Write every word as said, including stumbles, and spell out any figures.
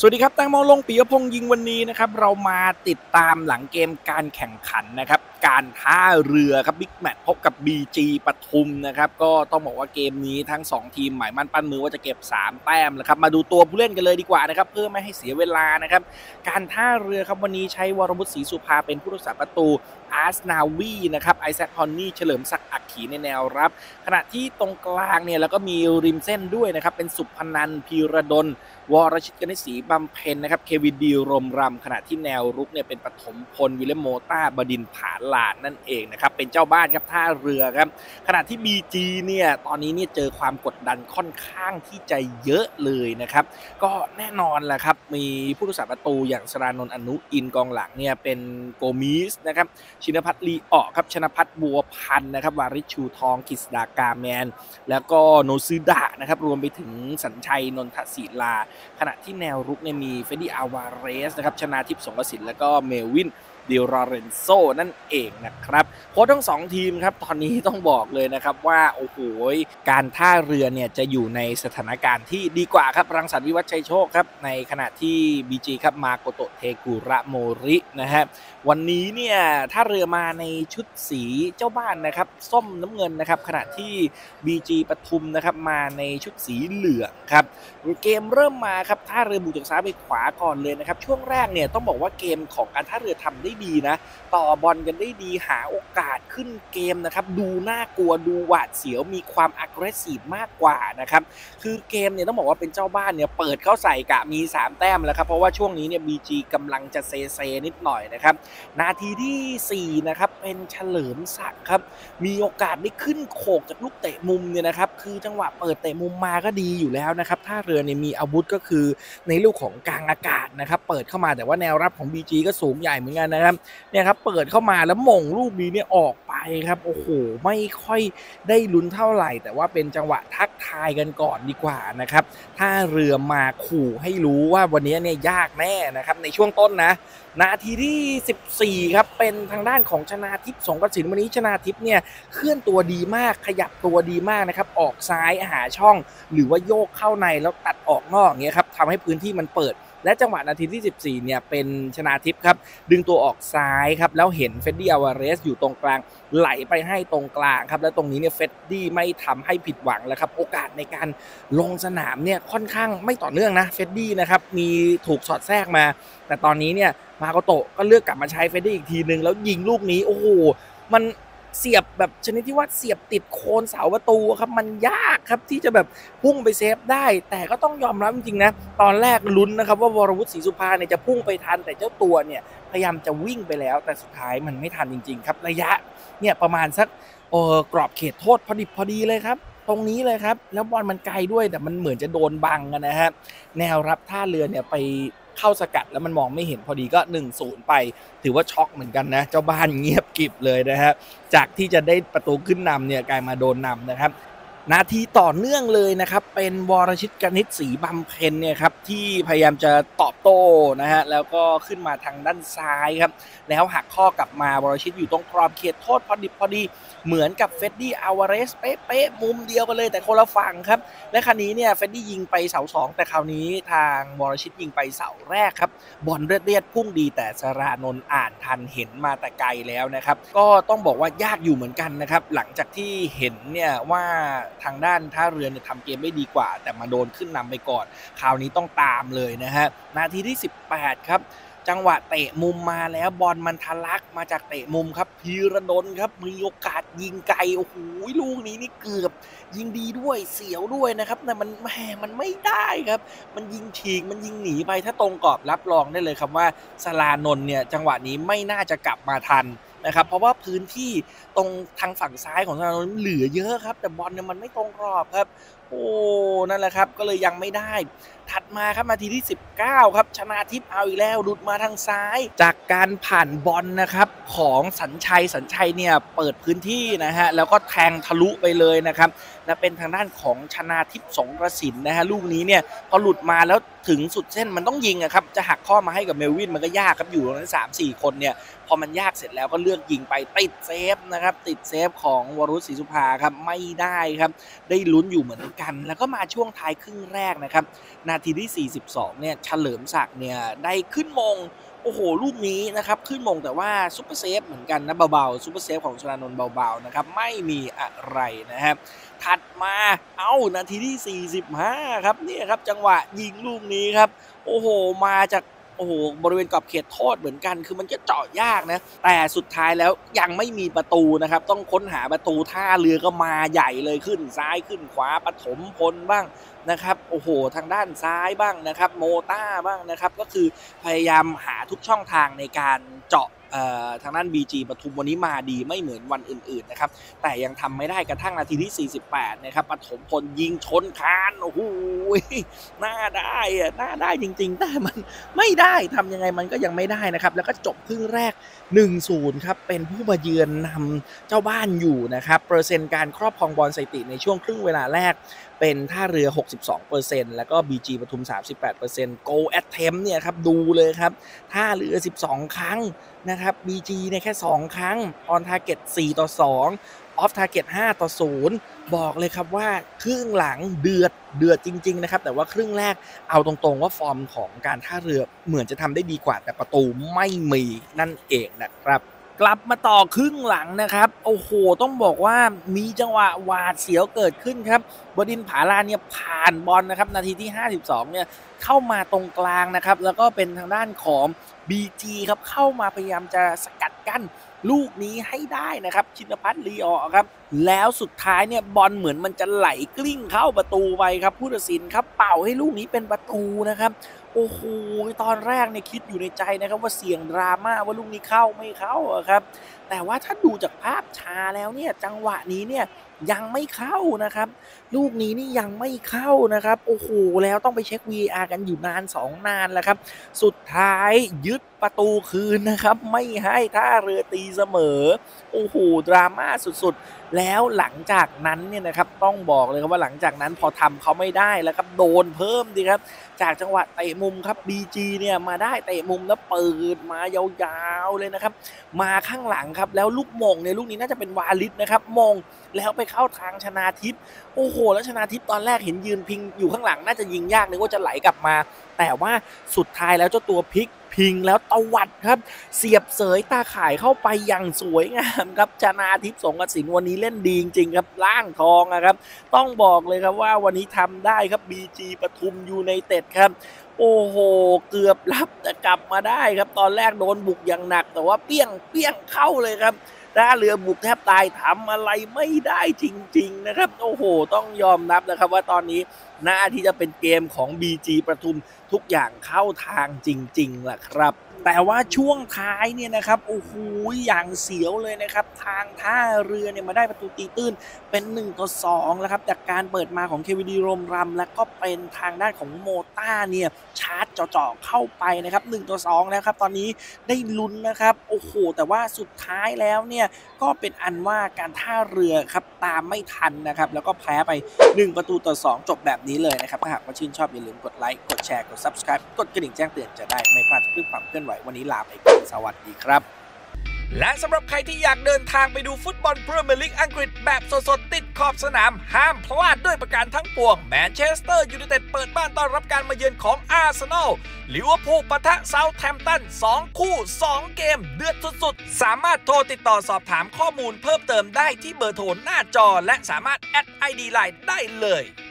สวัสดีครับแตงโมลงปิยพงษ์ยิงวันนี้นะครับเรามาติดตามหลังเกมการแข่งขันนะครับการท่าเรือครับบิ๊กแมตช์พบกับ บี จี ปทุมนะครับก็ต้องบอกว่าเกมนี้ทั้งสองทีมหมายมั่นปั้นมือว่าจะเก็บสามแต้มนะครับมาดูตัวผู้เล่นกันเลยดีกว่านะครับเพื่อไม่ให้เสียเวลานะครับการท่าเรือครับวันนี้ใช้วรวุฒิศรีสุภาเป็นผู้รักษาประตูอาร์สนาวีนะครับไอแซค ฮอนนี่เฉลิมศักดิ์อักขีในแนวรับขณะที่ตรงกลางเนี่ยแล้วก็มีริมเส้นด้วยนะครับเป็นสุพนันท์พีระดลวรชิตกนิษฐ์ศรีบำเพ็ญนะครับเควินดีรมรำขณะที่แนวรุกเนี่ยเป็นปฐมพลวิลเลมโมต้าบดินผาลานนั่นเองนะครับเป็นเจ้าบ้านครับท่าเรือครับขณะที่ บี จี เนี่ยตอนนี้เนี่ยเจอความกดดันค่อนข้างที่จะเยอะเลยนะครับก็แน่นอนแหละครับมีผู้รักษาประตูอย่างสรานนท์อนุอินกองหลังเนี่ยเป็นโกมิสนะครับชินพัฒน์ลีออครับชนพัฒน์บัวพันธ์นะครับวาริชชูทองกฤษดากาแมนแล้วก็โนซึดะนะครับรวมไปถึงสัญชัยนนทศิลาขณะที่แนวรุกเนี่ยมีเฟดดี้อาวาเรสนะครับชนาทิพย์สงกสินแล้วก็เมลวินดิลอเรนโซนั่นเองนะครับโค้ชทั้งสองทีมครับตอนนี้ต้องบอกเลยนะครับว่าโอ้โหการท่าเรือเนี่ยจะอยู่ในสถานการณ์ที่ดีกว่าครับรังสรรค์วิวัฒน์ชัยโชคครับในขณะที่ บี จี ครับมาโกโตะเทกุระโมรินะฮะวันนี้เนี่ยท่าเรือมาในชุดสีเจ้าบ้านนะครับส้มน้ำเงินนะครับขณะที่ บี จี ปทุมนะครับมาในชุดสีเหลืองครับเกมเริ่มมาครับท่าเรือบุกจากซ้ายไปขวาก่อนเลยนะครับช่วงแรกเนี่ยต้องบอกว่าเกมของการท่าเรือทำได้ดีนะต่อบอลกันได้ดีหาโอกาสขึ้นเกมนะครับดูน่ากลัวดูหวาดเสียวมีความ aggressive มากกว่านะครับคือเกมเนี่ยต้องบอกว่าเป็นเจ้าบ้านเนี่ยเปิดเข้าใส่กะมีสามแต้มแล้วครับเพราะว่าช่วงนี้เนี่ย บี จี กำลังจะเซเซนิดหน่อยนะครับนาทีที่สี่นะครับเป็นเฉลิมศักดิ์ครับมีโอกาสได้ขึ้นโขกจากลูกเตะมุมเนี่ยนะครับคือจังหวะเปิดเตะมุมมาก็ดีอยู่แล้วนะครับท่าเรือเนี่ยมีอาวุธก็คือในลูกของกลางอากาศนะครับเปิดเข้ามาแต่ว่าแนวรับของ บี จี ก็สูงใหญ่เหมือนกันนะครับเนี่ยครับเปิดเข้ามาแล้วมงลูกนี้เนี่ยออกไปครับโอ้โหไม่ค่อยได้ลุ้นเท่าไหร่แต่ว่าเป็นจังหวะทักทายกันก่อนดีกว่านะครับท่าเรือมาขู่ให้รู้ว่าวันนี้เนี่ยยากแน่นะครับในช่วงต้นนะนาทีที่สิบสี่ครับเป็นทางด้านของชนาทิพย์สงกสินวันนี้ชนาทิพย์เนี่ยเคลื่อนตัวดีมากขยับตัวดีมากนะครับออกซ้ายหาช่องหรือว่าโยกเข้าในแล้วตัดออกนอกอย่างเงี้ยครับทำให้พื้นที่มันเปิดและจังหวะนาทีที่สิบสี่เนี่ยเป็นชนาทิพย์ครับดึงตัวออกซ้ายครับแล้วเห็นเฟดดี้อาวาเรสอยู่ตรงกลางไหลไปให้ตรงกลางครับแล้วตรงนี้เนี่ยเฟดดี้ไม่ทำให้ผิดหวังแล้วครับโอกาสในการลงสนามเนี่ยค่อนข้างไม่ต่อเนื่องนะเฟดดี้นะครับมีถูกสอดแทรกมาแต่ตอนนี้เนี่ยมาโกโตะก็เลือกกลับมาใช้เฟดดี้อีกทีนึงแล้วยิงลูกนี้โอ้โหมันเสียบแบบชนิดที่ว่าเสียบติดโคนเสาประตูครับมันยากครับที่จะแบบพุ่งไปเซฟได้แต่ก็ต้องยอมรับจริงๆนะตอนแรกลุ้นนะครับว่าวรวุฒิศรีสุภาเนี่ยจะพุ่งไปทันแต่เจ้าตัวเนี่ยพยายามจะวิ่งไปแล้วแต่สุดท้ายมันไม่ทันจริงๆครับระยะเนี่ยประมาณสักเออกรอบเขตโทษพอดีพอดีเลยครับตรงนี้เลยครับแล้วบอลมันไกลด้วยแต่มันเหมือนจะโดนบังนะฮะแนวรับท่าเรือเนี่ยไปเข้าสกัดแล้วมันมองไม่เห็นพอดีก็ หนึ่งศูนย์ ไปถือว่าช็อกเหมือนกันนะเจ้าบ้านเงียบกริบเลยนะฮะจากที่จะได้ประตูขึ้นนำเนี่ยกลายมาโดนนำนะครับนาทีต่อเนื่องเลยนะครับเป็นวรชิตกนิษฐ์ศรีบำเพ็ญเนี่ยครับที่พยายามจะตอบโต้นะฮะแล้วก็ขึ้นมาทางด้านซ้ายครับแล้วหักข้อกลับมาวรชิตอยู่ตรงกรอบเขตโทษพอดีพอดีเหมือนกับเฟดดี้อาวาเรสเป๊ะๆมุมเดียวกันเลยแต่คนละฝั่งครับและคราวนี้เนี่ยเฟดดี้ยิงไปเสาสองแต่คราวนี้ทางวรชิตยิงไปเสาแรกครับบอลเลียดๆพุ่งดีแต่สรานนท์อ่านทันเห็นมาแต่ไกลแล้วนะครับก็ต้องบอกว่ายากอยู่เหมือนกันนะครับหลังจากที่เห็นเนี่ยว่าทางด้านท่าเรือเนี่ยทำเกมไม่ดีกว่าแต่มาโดนขึ้นนำไปก่อนคราวนี้ต้องตามเลยนะฮะนาทีที่สิบแปดครับจังหวะเตะมุมมาแล้วบอลมันทะลักมาจากเตะมุมครับพีระดลครับมีโอกาสยิงไกลโอ้โหลูกนี้นี่เกือบยิงดีด้วยเสียวด้วยนะครับแต่มันแหมมันไม่ได้ครับมันยิงฉีกมันยิงหนีไปถ้าตรงกรอบรับรองได้เลยครับว่าสรานนท์เนี่ยจังหวะนี้ไม่น่าจะกลับมาทันนะครับเพราะว่าพื้นที่ตรงทางฝั่งซ้ายของสรานนท์เหลือเยอะครับแต่บอลเนี่ยมันไม่ตรงกรอบครับโอ้นั่นแหละครับก็เลยยังไม่ได้ถัดมาครับนาทีที่สิบเก้าครับชนาทิพย์เอาอีกแล้วหลุดมาทางซ้ายจากการผ่านบอลนะครับของสัญชัยสัญชัยเนี่ยเปิดพื้นที่นะฮะแล้วก็แทงทะลุไปเลยนะครับและเป็นทางด้านของชนาทิพย์สงกสินนะฮะลูกนี้เนี่ยพอหลุดมาแล้วถึงสุดเส้นมันต้องยิงอะครับจะหักข้อมาให้กับเมลวินมันก็ยากครับอยู่ตรงนั้น สามสี่ คนเนี่ยพอมันยากเสร็จแล้วก็เลือกยิงไปติดเซฟนะครับติดเซฟของวรุษศรีสุภาครับไม่ได้ครับได้ลุ้นอยู่เหมือนกันแล้วก็มาช่วงท้ายครึ่งแรกนะครับนาทีที่สี่สิบสองเนี่ยเฉลิมศักดิ์เนี่ยได้ขึ้นมงโอ้โหลูกนี้นะครับขึ้นมงแต่ว่าซุปเปอร์เซฟเหมือนกันนะเบาๆซุปเปอร์เซฟของชลานนท์เบาๆนะครับไม่มีอะไรนะครับถัดมาเอ้านาทีที่สี่สิบห้าครับนี่ครับจังหวะยิงลูกนี้ครับโอ้โหมาจากโอ้โหบริเวณกรอบเขตโทษเหมือนกันคือมันก็เจาะยากนะแต่สุดท้ายแล้วยังไม่มีประตูนะครับต้องค้นหาประตูท่าเรือก็มาใหญ่เลยขึ้นซ้ายขึ้นขวาปฐมพลบ้างนะครับโอ้โหทางด้านซ้ายบ้างนะครับโมต้าบ้างนะครับก็คือพยายามหาทุกช่องทางในการเจาะทางด้าน บี จี ปทุมวันนี้มาดีไม่เหมือนวันอื่นๆนะครับแต่ยังทำไม่ได้กระทั่งนาทีที่สี่สิบแปดนะครับปฐมพลยิงชนคานโอ้โหน่าได้อะน่าได้จริงๆแต่มันไม่ได้ทำยังไงมันก็ยังไม่ได้นะครับแล้วก็จบครึ่งแรก หนึ่งศูนย์ ครับเป็นผู้มาเยือนนำเจ้าบ้านอยู่นะครับเปอร์เซ็นต์การครอบครองบอลสถิติในช่วงครึ่งเวลาแรกเป็นท่าเรือ หกสิบสองเปอร์เซ็นต์ แล้วก็ บี จี ปทุม สามสิบแปดเปอร์เซ็นต์ Goal Attempt เนี่ยครับดูเลยครับท่าเรือสิบสองครั้งนะครับ บี จี เนี่ยแค่สองครั้ง On Target สี่ต่อสอง Off Target ห้าต่อศูนย์บอกเลยครับว่าครึ่งหลังเดือดเดือดจริงๆนะครับแต่ว่าครึ่งแรกเอาตรงๆว่าฟอร์มของการท่าเรือเหมือนจะทำได้ดีกว่าแต่ประตูไม่มีนั่นเองนะครับกลับมาต่อครึ่งหลังนะครับโอ้โหต้องบอกว่ามีจังหวะหวาดเสียวเกิดขึ้นครับบดินผาลาเนี่ยผ่านบอลนะครับนาทีที่ห้าสิบสองเนี่ยเข้ามาตรงกลางนะครับแล้วก็เป็นทางด้านของ บี จี ครับเข้ามาพยายามจะสกัดกั้นลูกนี้ให้ได้นะครับชินภัทรลีออครับแล้วสุดท้ายเนี่ยบอลเหมือนมันจะไหลกลิ้งเข้าประตูไปครับผู้ตัดสินครับเป่าให้ลูกนี้เป็นประตูนะครับโอ้โหตอนแรกเนี่ยคิดอยู่ในใจนะครับว่าเสี่ยงดราม่าว่าลูกนี้เข้าไม่เข้าครับแต่ว่าถ้าดูจากภาพช้าแล้วเนี่ยจังหวะนี้เนี่ยยังไม่เข้านะครับลูกนี้นี่ยังไม่เข้านะครับโอ้โหแล้วต้องไปเช็ค วี อาร์ กันอยู่นานสองนานแล้วครับสุดท้ายยึดประตูคืนนะครับไม่ให้ท่าเรือตีเสมอโอ้โหดราม่าสุดๆแล้วหลังจากนั้นเนี่ยนะครับต้องบอกเลยครับว่าหลังจากนั้นพอทำเขาไม่ได้แล้วครับโดนเพิ่มดีครับจากจังหวะเตะมุมครับ บี จี เนี่ยมาได้เตะมุมแล้วเปิดมายาวๆเลยนะครับมาข้างหลังครับแล้วลูกมงเนี่ยลูกนี้น่าจะเป็นวาลิดนะครับมงแล้วไปเข้าทางชนาทิพย์โอ้โหแล้วชนาทิพย์ตอนแรกเห็นยืนพิงอยู่ข้างหลังน่าจะยิงยากนึกว่าจะไหลกลับมาแต่ว่าสุดท้ายแล้วเจ้าตัวพลิกพิงแล้วตวัดครับเสียบเสยตาข่ายเข้าไปอย่างสวยงามครับชนาทิพย์สงกสินวันนี้เล่นดีจริงๆครับล่างทองนะครับต้องบอกเลยครับว่าวันนี้ทำได้ครับ บี จี ปทุมยูไนเต็ดครับโอ้โหเกือบรับแต่กลับมาได้ครับตอนแรกโดนบุกอย่างหนักแต่ว่าเปี้ยงเปี้ยงเข้าเลยครับท่าเรือบุกแทบตายทำอะไรไม่ได้จริงๆนะครับโอ้โหต้องยอมรับนะครับว่าตอนนี้น่าที่จะเป็นเกมของ บี จี ปทุมทุกอย่างเข้าทางจริงๆล่ะครับแต่ว่าช่วงท้ายเนี่ยนะครับโอ้โหอย่างเสียวเลยนะครับทางท่าเรือเนี่ยมาได้ประตูตีตื้นเป็นหนึ่งต่อสองแล้วครับจากการเปิดมาของเควิดีโรมรำและก็เป็นทางด้านของโมต้าเนี่ยชาร์จเจาะๆเข้าไปนะครับหนึ่งต่อสองแล้วครับตอนนี้ได้ลุ้นนะครับโอ้โหแต่ว่าสุดท้ายแล้วเนี่ยก็เป็นอันว่าการท่าเรือครับตามไม่ทันนะครับแล้วก็แพ้ไปหนึ่งประตูต่อสองจบแบบนี้เลยนะครับถ้าหากว่าชื่นชอบอย่าลืมกดไลค์กดแชร์กด ซับสไครบ์ กดกระดิ่งแจ้งเตือนจะได้ไม่พลาดทุกความเคลื่อนไหววันนี้ลาไปก่อนสวัสดีครับและสำหรับใครที่อยากเดินทางไปดูฟุตบอลพรีเมียร์ลีกอังกฤษแบบสดๆติดขอบสนามห้ามพลาดด้วยประการทั้งปวงแมนเชสเตอร์ยูไนเต็ดเปิดบ้านต้อนรับการมาเยือนของอาร์เซนอลลิเวอร์พูลปะทะเซาท์แฮมป์ตันสองคู่สองเกมเดือดสุดๆสามารถโทรติดต่อสอบถามข้อมูลเพิ่มเติมได้ที่เบอร์โทรหน้าจอและสามารถแอด ไอ ดี ไลน์ ได้เลย